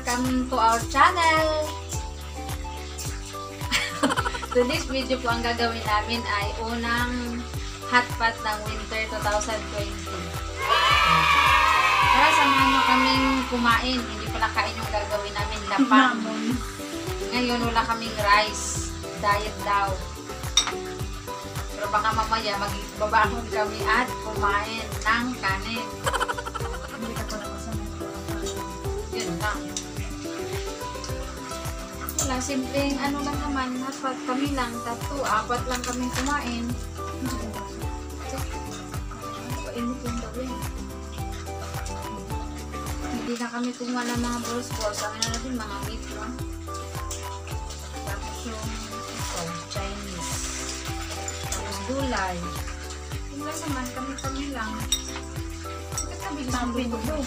welcome to our channel. Today's video po ang gagawin namin ay unang hotpot ng winter 2020. Tara, samahan nyo kaming kumain. Hindi pala kain yung gagawin namin, lapang. Ngayon wala kaming rice. Diet daw. Pero baka mamaya magbabahon kami at kumain ng kanin. Yun lang. Wala, simpleng ano lang naman, hotpot kami lang, 4 lang kami kumain. Painit yung gawin. Hindi na kami kumuha ng mga balls. Ang ano natin, mga meat, no? Tapos yung Chinese. Tapos gulay. Yung lang naman, kami lang. Bakit nabilis ang pinto?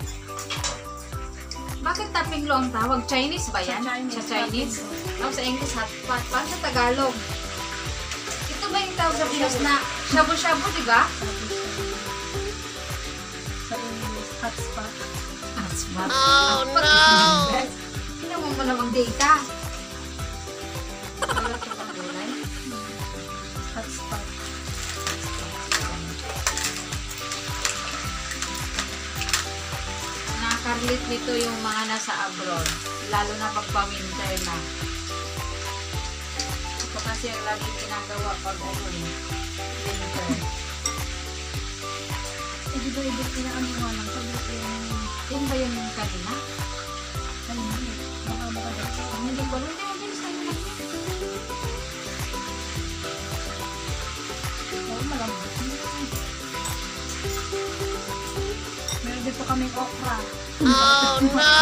Bakit taping lo ang tawag? Chinese ba yan? Sa Chinese? Tapos sa English, hotpot. Paano sa Tagalog? Ito ba yung tawag sa Pinas na shabu-shabu, di ba? Sa English, hotspot. Hotspot. Oh, no! Hindi mo malamang data. Wala ko pang gulay. Hotspot. Nakakarlit nito yung mga nasa abroad. Lalo na pagpa-winter na. Ito kasi ang laging ginagawa pag winter. Eh, di ba ibig pinakanuha ng sabi yung... Yan ba yung kanina? Ay, hindi. Baka makadasa. Hindi ko alam. Hindi ko sa'yo lang. Oo, malambot. Meron dito kaming okra. Oh, no!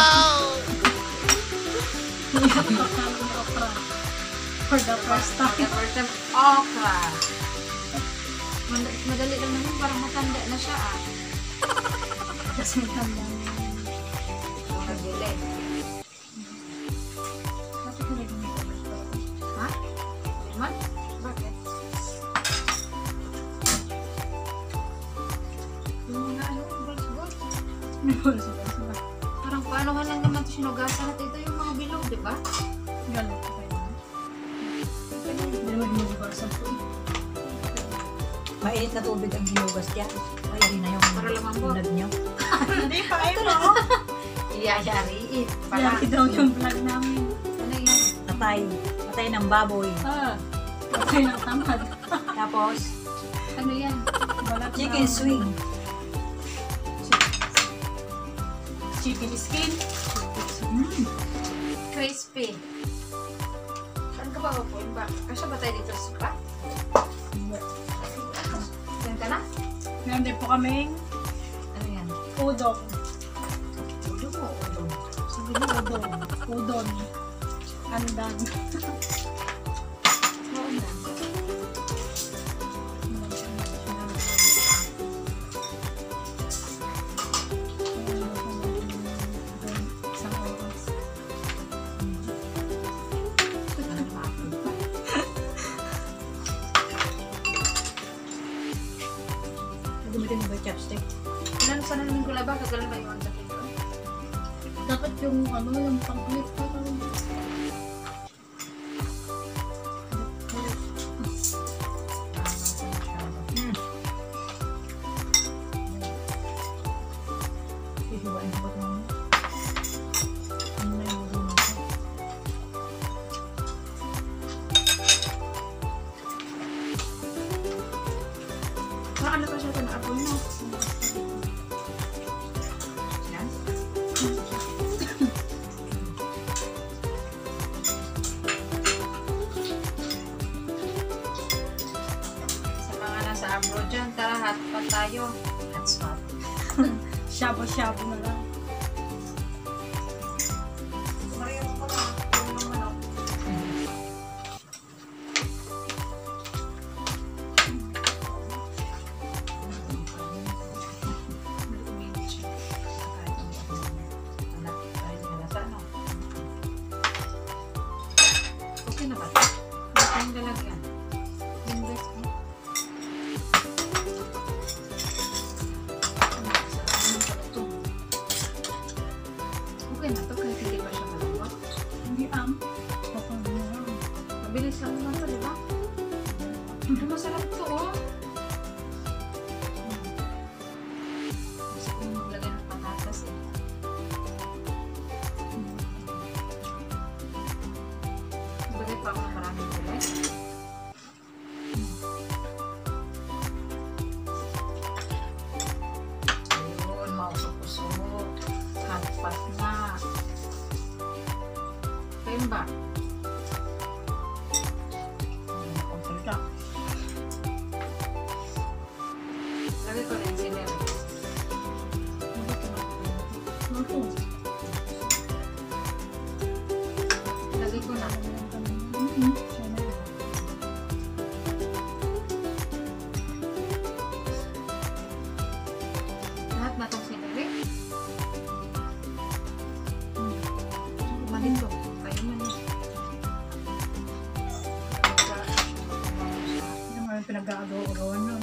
Iyak namin okra. For the first time. The first time, okra. Madali lang naman. Parang matanda na siya ah. Kasi tanda. Nagdili. Bakit nilagyan mo ito? Ha? Limon? Bakit? Yung mga ano, balls-balls. Meron sila. Parang paanohan lang naman ito sinugasan at ito yung mga bilog, di ba? Galit ko kayo. Hindi naman ginugubar sa food. Mainit na tubig ang hinugas dyan. Ay, yun na yung Para lumambot. vlog nyo. Hindi pa kayo mo. Iyayariin. Para, Yaki daw yung vlog namin. ano yan? Patay. Patay ng baboy. Patay ng tamad. Tapos, Ano yan? Balat na- chicken swing. Chicken skin. Crispy. Saan ka ba upuin ba? Kasya ba tayo dito sa spa? Yan ka na? Meron din po kaming Ano yan? udon. Udo mo, udo. Sabi mo udon. Udon. Andan. Oo na. Isang oras. Gamitin mo ba yung chopstick? Ilan sa namin gula ba? Kagalan ba yung sakit ko? Dapat yung ano, yung pang-clip pa parang. Hihiwain ko ba ito naman? Ano na yung ulo nito? Parang ano pa siya ito na apple mo? Yan? Sa mga nasa abroad dyan, tara hotpot tayo. Hotspot. Shabu-shabu na lang. Okay na ba? Bakit yung lalagyan? Yung best mo? Okay na to kahit hindi pa siya malambot. Hindi Kapag meron. Mabilis lang naman to, di ba? Ito masarap to, oh. Gusto kong maglagay ng patatas, eh. Maglagay pa ako ng maraming gulay. Ayun, mausok-usok. Hagpas na. Kayun ba? Kapagsalita. Lagay ko rin sili. Luto. Lagay ko na. Lahat na itong sili. Kumanin to. Kayo man eh. Hindi naman pinag-aagaw-agawan nun.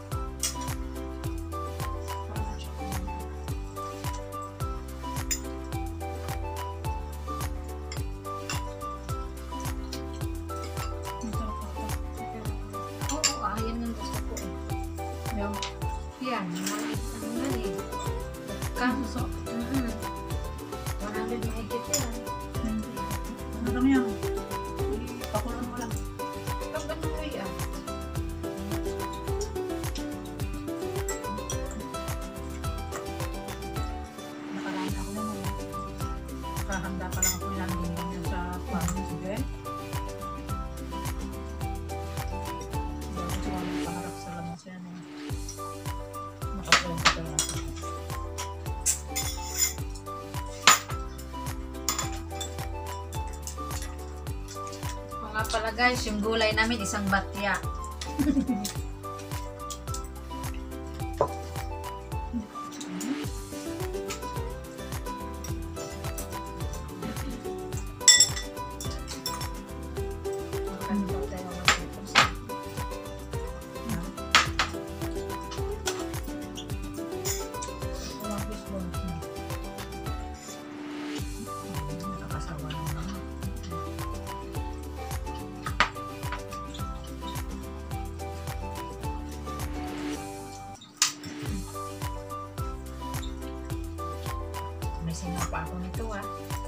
Oo, yan ang gusto ko eh. Yung Yan, ano na eh. Kaso, 100 mahigit yan. ano lang yan? Pakulan mo lang. Kapag ano yan? Nakarami ako na mo. Nakahanda pa lang ako ilang ganyan sa pangin. Sige. Hindi ako siya ang pangarap sa lamang siya. Makakulang ka lang ako. Mga pala guys, yung gulay namin isang batya. Makakalimutan tayo ng prutas. Walang fishball. Nakakasawa naman. May singaw pa ako nito ah.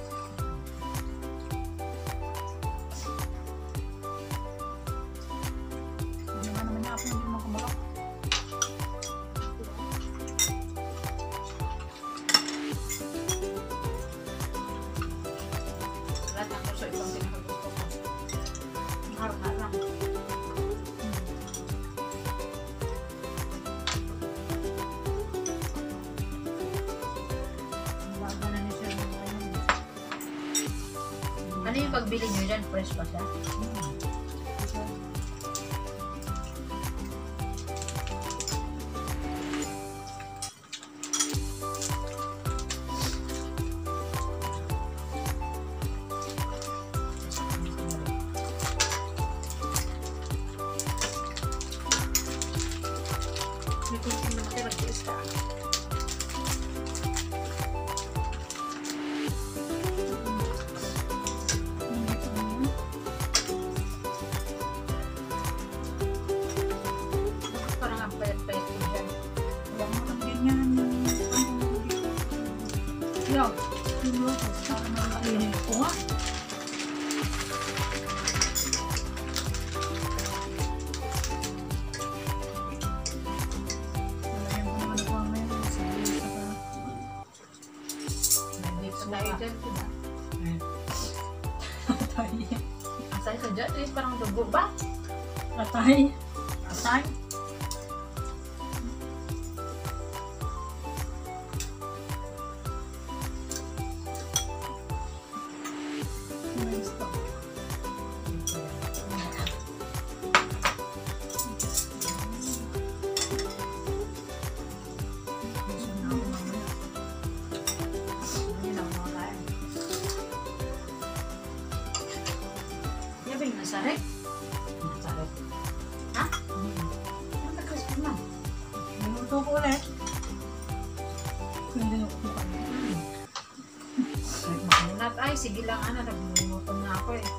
Hindi naman niya ako hindi naman kumalak. Lahat ng kurso itong pinakagusto ko. Harap-harap. Baga na niya siya. Ano yung pagbili nyo dyan? Fresh pa siya? May kunting naman tayo mag-iis ka. Bakit parang ang payat-payat ko dyan? Wala mo lang ganyan. Yo! Yung lotos, para makakainin ko nga. Wala yung mga ano ko ang meron. Sabi sa ka. Nandito tayo dyan, diba? Atay. Asay sa dyan, is parang dugo ba? Atay. Atay. Nice to. Gusto na ako mamaya. Hindi na ako makakain. Yan ba yung nasarek? Sarap. Ha? Ang takas naman. Niluto ko ulit. Kung hindi ko kami. Unat ay, sige lang ana, nagluluto na ako eh.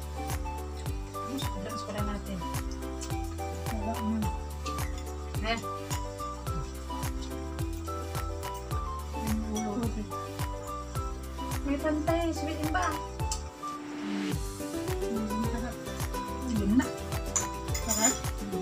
Dance pa natin. Wala mo. Eh, Yung ulo. may pantay, sweet ba? Sarap. Hindi na. Sarap.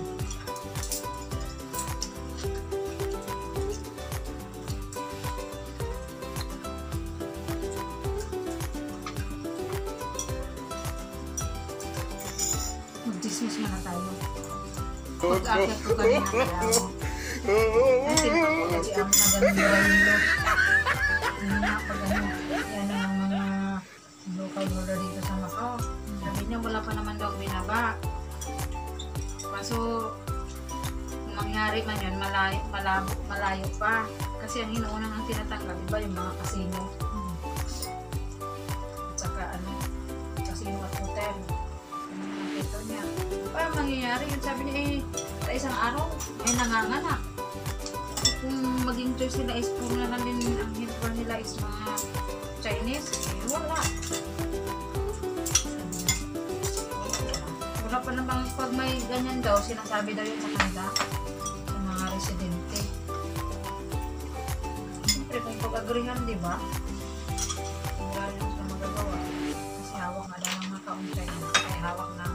Mag-dismiss na tayo. Pag-akit ko kanina kaya ako. Kasi kasi ang mga ganun na hilo. Pag ano, yan ang mga local order dito sa Macau. Sabi niya wala pa naman daw binaba. Kaso, kung mangyari man yun, malayo pa. Kasi ang inuunang ang tinatanggap, iba yung mga casino. At saka ano, casino at hotel. Yung mga pito niya. Parang mangyayari yun, sabi niya sa isang araw, ay nanganganak. Kung maging choice nila is kung na lang din ang helper nila is mga Chinese, wala. Wala pa namang pag may ganyan daw, sinasabi daw yun sa kanila, sa mga residente. Siyempre, kung pag-agrihan, di ba? Wala rin sa magagawa. Kasi hawak nga daw ng mga taong China. Ay hawak ng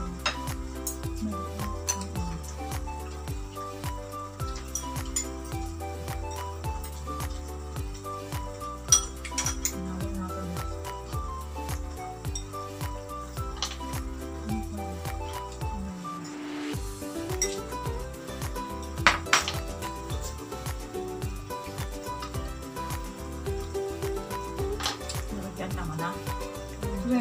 yan naman na. Well,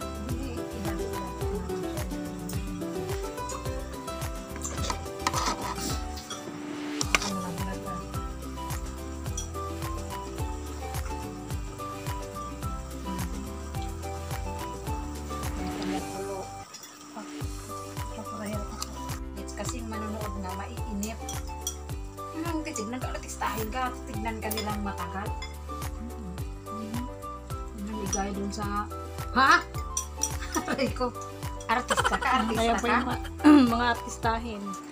papahirap ako. It's kasi manonood na maiinip. Titignan ka, artistahin ka, titignan ka nilang matagal. Namigay dun sa... Ha? Aray ko. Artista ka, Kaya artista pa ka. yung mga artistahin.